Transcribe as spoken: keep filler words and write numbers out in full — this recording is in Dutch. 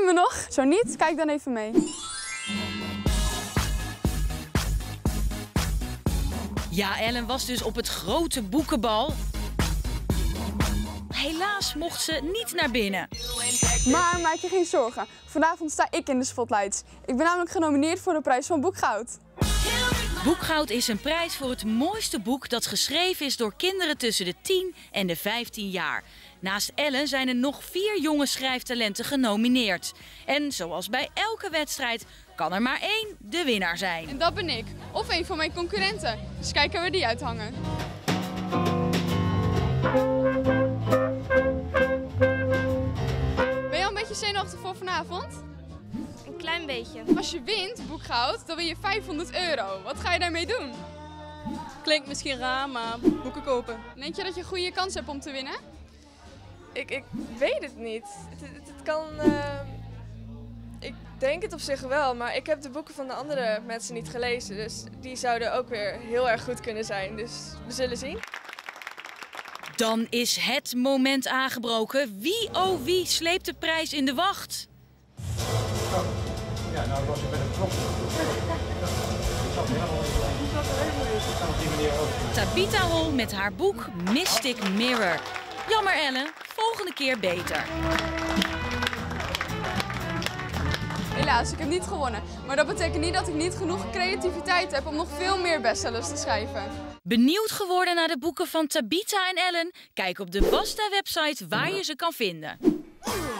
me nog? Zo niet, kijk dan even mee. Ja, Ellen was dus op het grote boekenbal. Helaas mocht ze niet naar binnen. Maar maak je geen zorgen. Vanavond sta ik in de spotlights. Ik ben namelijk genomineerd voor de prijs van Boekgoud. Boekgoud is een prijs voor het mooiste boek dat geschreven is door kinderen tussen de tien en de vijftien jaar. Naast Ellen zijn er nog vier jonge schrijftalenten genomineerd. En zoals bij elke wedstrijd kan er maar één de winnaar zijn. En dat ben ik. Of een van mijn concurrenten. Dus kijken waar die uithangen. Ben je al een beetje zenuwachtig voor vanavond? Een klein beetje. Als je wint, Boekgoud, dan win je vijfhonderd euro. Wat ga je daarmee doen? Klinkt misschien raar, maar boeken kopen. Denk je dat je een goede kans hebt om te winnen? Ik, ik weet het niet. Het, het, het kan... Uh, ik denk het op zich wel, maar ik heb de boeken van de andere mensen niet gelezen. Dus die zouden ook weer heel erg goed kunnen zijn. Dus we zullen zien. Dan is het moment aangebroken. Wie oh wie sleept de prijs in de wacht? Ja, nou was ik bij de klok. Tabitha Hol met haar boek Mystic Mirror. Jammer Ellen, volgende keer beter. Helaas, ik heb niet gewonnen. Maar dat betekent niet dat ik niet genoeg creativiteit heb om nog veel meer bestsellers te schrijven. Benieuwd geworden naar de boeken van Tabitha en Ellen? Kijk op de Basta website waar je ze kan vinden.